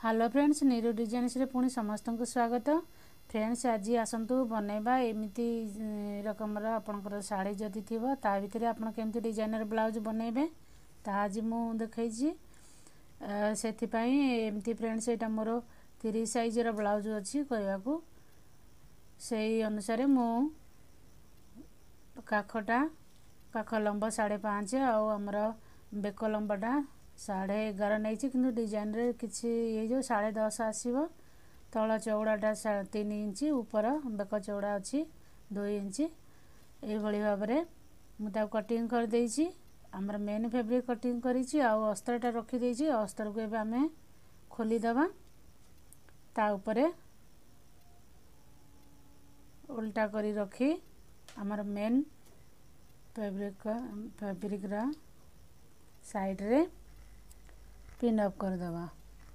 Hello friends, Neeru designs रे पुणी समस्त को स्वागत। फ्रेंड्स, आज आसतु बनैबा एमती रकमर आपणकर शाढ़ी जदि थी ता भितर आप केमती डिजाइनर ब्लाउज बनैबे ता आज मु देखैछि। सेथिपाई एमती फ्रेंड्स एटा मोर 30 साइज रो ब्लाउज अछि करबाकू सेही अनुसार मु काख लंबा 5.5 आउ हमर बेक लंबाटा 11.5 नहीं कि डिजाइन रे किसी ये जो 10.5 आसव। तल चौड़ाटा 3 इंच, ऊपर बेक चौड़ा अच्छी 2 इंच। ये भाव में मुझे कटिंग कर देछि। आमर मेन फैब्रिक कटिंग करी आउ अस्त्रटा रखी अस्तर को एबे आमे खोलीदबा ता उपरे उल्टा करी रखी आमर मेन फैब्रिक रा साइड रे पिन अप कर दबा।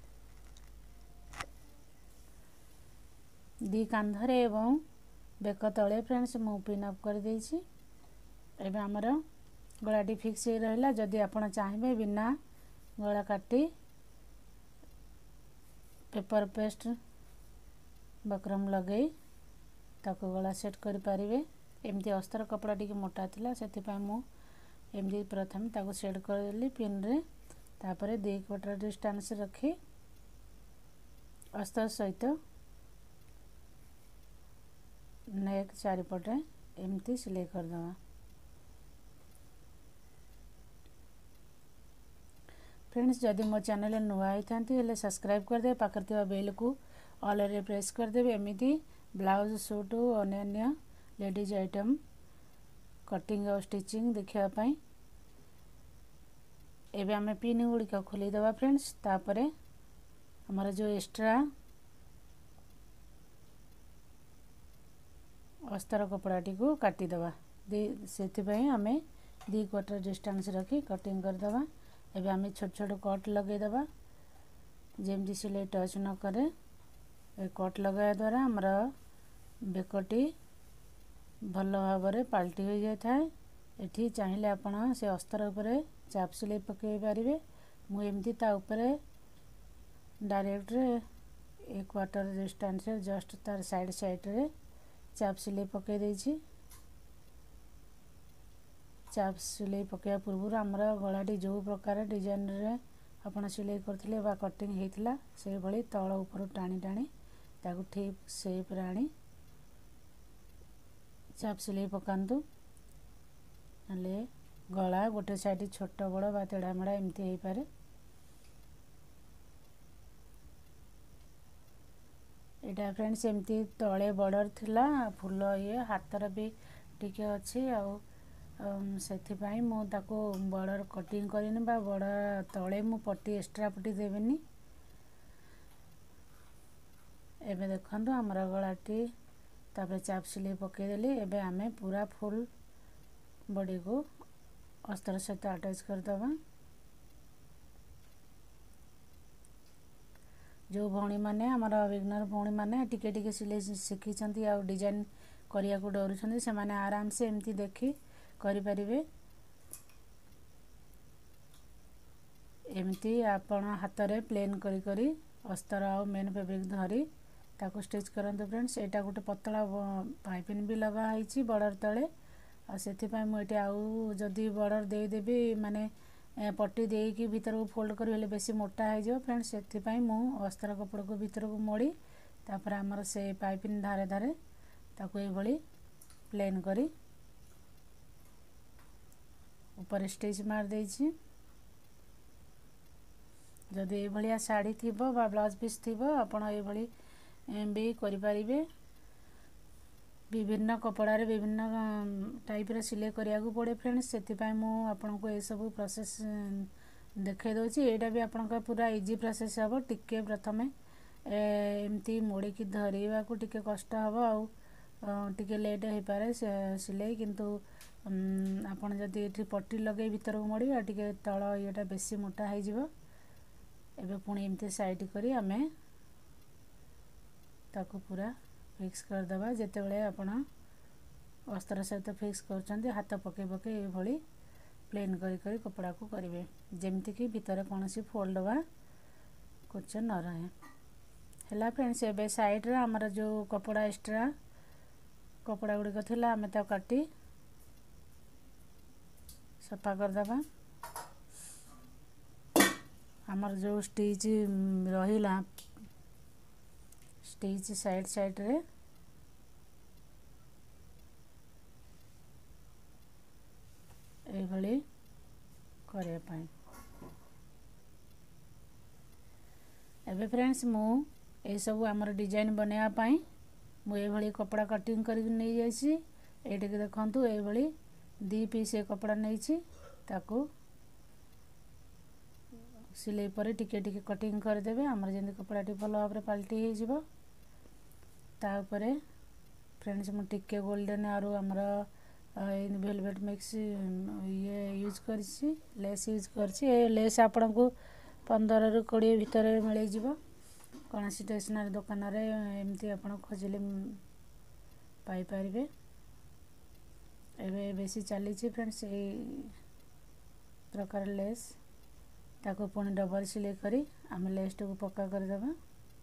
दी कांधरे एवं बेक तले फ्रेंड्स मु पिन अप कर देछि। एबे हमर गलाटी फिक्स हो रहला। जदि आपण चाहेबे बिना गला काटी पेपर पेस्ट बक्रम लगे ताको गला सेट कर पारिबे। एमती अस्तर कपड़ा टिके मोटा थिला सेति मु एमती प्रथम ताको सेट कर देली पिन रे। तापरे 2 क्वार्टर डिस्टेंस रखी अस्तर सहित नेक चारिपटे एमती सिलाई कर दवा। फ्रेंड्स, जदि मो चैनल नुआ होती हेले सब्सक्राइब कर दे, पाखर थिबा बेल को ऑल रे प्रेस कर देबे। एमिति ब्लाउज सूट अन्य लेडीज आइटम कटिंग और स्टिचिंग देखिया पाई। एबे हमें पिन गुड़िक खोली दबा फ्रेंड्स। तापरे हमारा जो एक्स्ट्रा अस्तर कपड़ाटी को काटी दबा से आमे 2 क्वार्टर डिस्टेंस रखी कटिंग कर दबा। एबे हमें छोट छोट कट लगे दबा जेमती सिलाई टच न करे। कट लगाया द्वारा हमारा बेकटी भल भाव में पाल्टी हो जाए था। एठी चाहिए आपण से अस्तर उपरे चाप सिलाई पकई पारिबे। मु एमती ता उपरे डायरेक्ट 1 क्वार्टर डिस्टेंस जस्ट तार साइड रे चाप सिलाई पकई देछि। चाप सिलाई पकया पूर्व आमर गलाटी जो प्रकार डिजाइन रे आपण सिलाई करथिले बा कटिंग हेतिला से भली तळ ऊपर टाणी टाणी ताकू ठीक शेप रे आनी चाप सिलाई पकांतु। नले गला गोटे साइड छोट बड़ बा तेढ़ा मेढ़ा एमती हो पारे। एटा फ्रेंड्स एमती तले बॉर्डर थिला फुल ये हातर भी टिके अच्छी आउ सेथिपाई मु ताको बॉर्डर कटिंग करिनी बा बॉर्डर तले मु पट्टी एक्स्ट्रा पट्टी देबेनी। एबे देखंतु हमरा गलाटी तापर चाप सिलाई पकई देली। एबे आमे पूरा फुल बॉडी को अस्तर सहित अटैच कर दबा। जो भौणी माने हमारा बिगनर भौणी माने टिके टिके सिलाई शिखी छंती आ डिजाइन करिया को डरू छंती से माने आराम से एमती देखी करि परिबे। एमती आपण हाथ रे प्लेन करी करी अस्तर आ मेन फैब्रिक धरी ताको स्टिच करंतु फ्रेंड्स। एटा गोटे पतला पाइपिन भी लगा आइछि बॉर्डर तले आ सेथिपाई मु एटी आउ जदी बॉर्डर दे देबी माने पट्टी देकी भीतर को फोल्ड करी हेले बेसी मोटा हो जाओ फ्रेंड्स। सेथिपाई मु अस्तर कपड़ा को भीतर को मोड़ी तापर हमर से पाइपिन धारे धारे ताको ए भली प्लेन करी ऊपर स्टिच मार देछि। जदि ए भलिया साड़ी थिबो बा ब्लाउज पीस थिबो आपण ए भली भी करि परिबे। विभिन्न कपड़ा रे विभिन्न टाइप रे सिलाई करिया को पड़े फ्रेंड्स। सेथिपाई मु आपण को ए सब प्रोसेस देखे दोछि। एटा भी आपण का पूरा इजी प्रोसेस हबो। टिके प्रथमे एमती मोड़ी की धरिबा को टिके कष्ट हबो आउ टिके लेट हे पारे सिलाई किंतु आपण जदि एठी पट्टी लगे भीतर को मोड़ी टिके तळ एटा बेसी मोटा हे जिवो। एबे पुणी एमती साइड करी हमें ताको पूरा फिक्स कर दबा। जेते बेले आपण अस्तर सहित फिक्स करछंती हाथ पके पके ए भली प्लेन करी करी कपड़ा को करिवे जेमती कि भीतर कोनोसी फोल्ड बा कुछ न रहे है फ्रेंड्स। एबे साइड रे हमर जो कपड़ा एक्स्ट्रा कपड़ा गुड़िक थिला आमे ता काटी सफा कर दबा। हमर जो स्टिच रहिला स्टिच साइड साइड रे ए भली करे पाई। एबे फ्रेंड्स मु ए सब हमर डिजाइन बनैया पाई मु ए भली कपड़ा कटिंग करी नै जाईसी। एटे के देखंतु ए भली 2 पीस ए कपड़ा नै छी ताको सिलाई पर टिके टिके कटिंग कर देबे हमर जेंदी कपड़ा टी भलो भाबरे पलटी हे जिवो। ता ऊपर फ्रेंड्स मु टिके गोल्डन आरो हमर इन वेलवेट मिक्स ये यूज करछि लेस यूज करछि। ए लेस आपन को 15 रु 20 भीतर मिले जिवो कोन स्टेशनरी दुकान रे एमती आपन खोजले पाई परिबे। एबे बेसी चली छी फ्रेंड्स ए प्रकार लेस ताको पुणी डबल सिलाई करी आम लेस को पक्का कर देबा।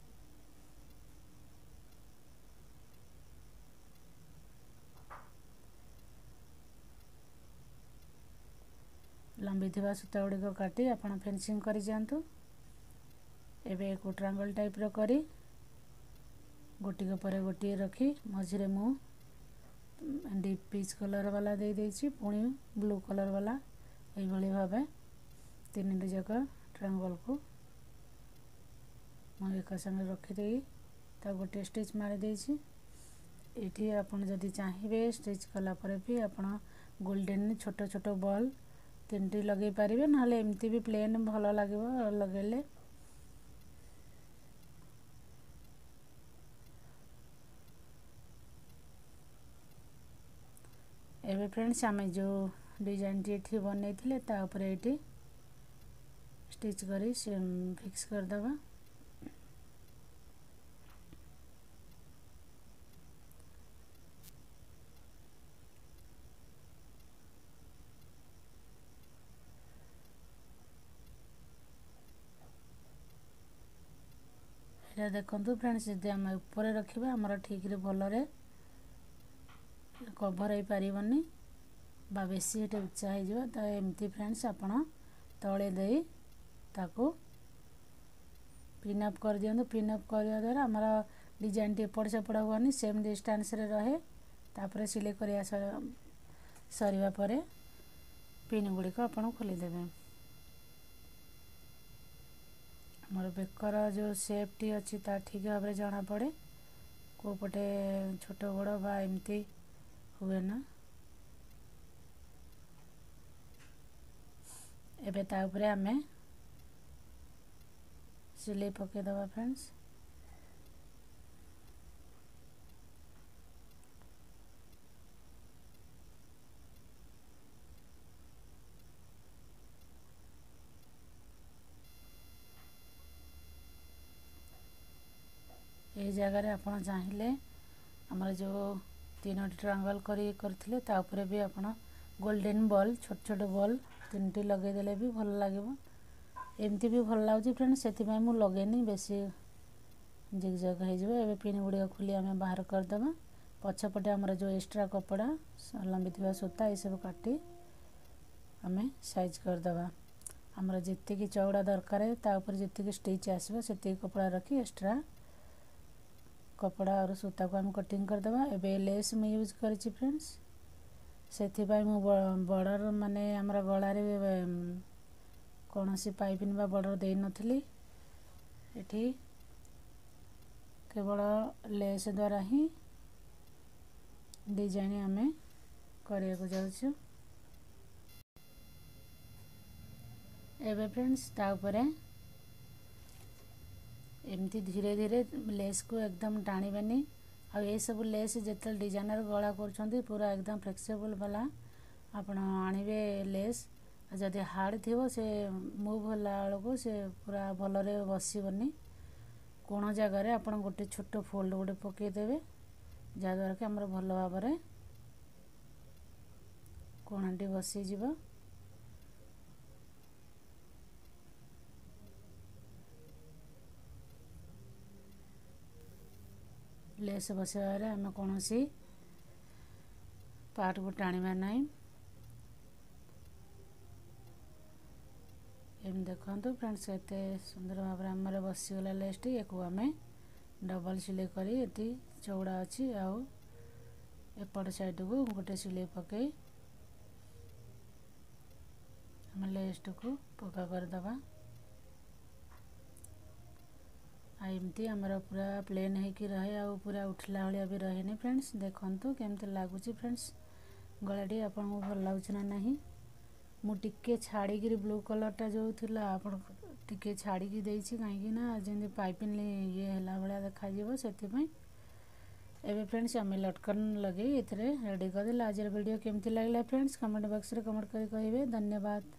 लंबी थिबा सूता गुड़ी को काटी आपन फेंसिंग करी जानतु। एबे एक ट्रायंगल टाइप रो करी गोटी के परे गोटी रखी मझिरे मु डीप पीच कलर वाला दे देछि पुणी ब्लू कलर वाला ए भली भाबे तीन जगह ट्रायंगल को मु एक संगे रखी देई ता गोटे स्टिच मार देछि। एठी आपन जदी चाहिबे स्टिच कला परे भी आपन गोल्डन छोटो छोटो बॉल तीनटी लगे पारिबे नहले एमती भी प्लेन भलो लागबो लगेले। एबे फ्रेंड्स आमे जो डिजाइन टी एठी बनै थिले ता ऊपर एठी स्टिच करी फिक्स कर दबा। एटा देखंतु फ्रेंड्स जदि हम ऊपर रखिबा हमर ठीक रे भलो रे कवर हो पारिबनी बा बेसी एटे उच्चा हो जिवो। त एमती फ्रेंड्स आपण तळे देई ताको पिन अप कर दियंतु। पिन अप करया द्वारा हमर डिजाइन टी एपड़ सेपड़ होनी सेम डिस्टेंस रे रहे। तापर सिलाई करिया सरीबा परे पिन गुडी को आपण खोली देबे। हमर बेकर जो शेप टी अछि ता ठीक भाबरे जाना पड़े को पटे छोट बड़ बा एमती हुए ना। एबे ता ऊपर हमें सिलाई पके दबा फ्रेंड्स। ए जगह रे आपण चाहिले हमर जो तीन ट्रायंगल करथिले ता ऊपर भी आपण गोल्डन बॉल छोट छोट बॉल तीनटी लगे देले भी भल लागबो। एमती भी भल लागछि फ्रेंड्स सेति में मु लगेनी बेसी जिग जग हे जबे। एबे पिन गुडी खुली हमें बाहर कर दबा। पछपटे हमर जो एक्स्ट्रा कपड़ा लंबी थिबा सूता ए सब काटी हमें साइज कर दबा। हमर जेते की चौड़ा दरकार है ता ऊपर जेते की स्टिच आसीबो सेते कपड़ा रखी एक्स्ट्रा कपड़ा और सूता को हम कटिंग कर दबा। एबे लेस में यूज करछि फ्रेंड्स सेति भाई मु बॉर्डर माने हमरा गळा रे कोनोसी पाइपिन बा बॉर्डर दे नथली। एठी केवल लेस द्वारा ही डिजाइन हमें करिया को जाउछु। एबे फ्रेंड्स ता ऊपर एमती धीरे धीरे लेस को एकदम टाणी बनी आ ये सब लेस जेतल डिजाइनर गला करछंती पूरा एकदम फ्लेक्सिबल वाला आपण आनिबे लेस। जदि हार्ड थिवो से मूव होला को से पूरा भलो रे बसिबनी। कोन जगह रे आपण गोटे छोटो फोल्ड गोटे पके देबे जा द्वारा कि हमर भलो भाबरे कोनटी बसी जिवो। लेस बसाइबार आम कौन सी पार्ट को टाणिबार नहीं। एम देखो फ्रेंड्स केते सुंदर भाव आमर बसीगला लेसटी या आम डबल सिलाई करी ये चौड़ा अच्छी आउ एपट साइड को गोटे सिलाई पकई आम लेस्ट को पक्का करदे। एमती आमर पूरा प्लेन होकर रहे आ पूरा उठला भाया भी रहे फ्रेंड्स। देखो केमती लगुच फ्रेंड्स गलाटी आपको भल लगुच ना नहीं। मुझे छाड़ी ब्लू कलरटा जो थिला आपण टिके छाड़ी देछि कहीं ना जमी पाइपिंग ये है भाया देखा से एवं फ्रेंड्स आम लटकन लगे ये रेडी करदे। आज वीडियो केमती लगे फ्रेंड्स कमेंट बॉक्स रे कमेंट कर कहिबे। धन्यवाद।